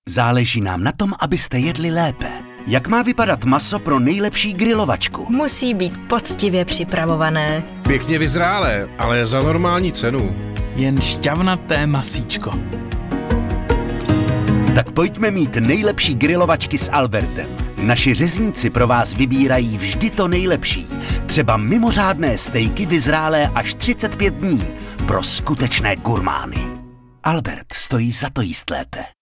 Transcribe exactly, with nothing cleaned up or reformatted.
Záleží nám na tom, abyste jedli lépe. Jak má vypadat maso pro nejlepší grilovačku? Musí být poctivě připravované. Pěkně vyzrálé, ale za normální cenu. Jen šťavnaté masíčko. Tak pojďme mít nejlepší grilovačky s Albertem. Naši řezníci pro vás vybírají vždy to nejlepší. Třeba mimořádné stejky vyzrálé až třicet pět dní pro skutečné gurmány. Albert stojí za to jíst lépe.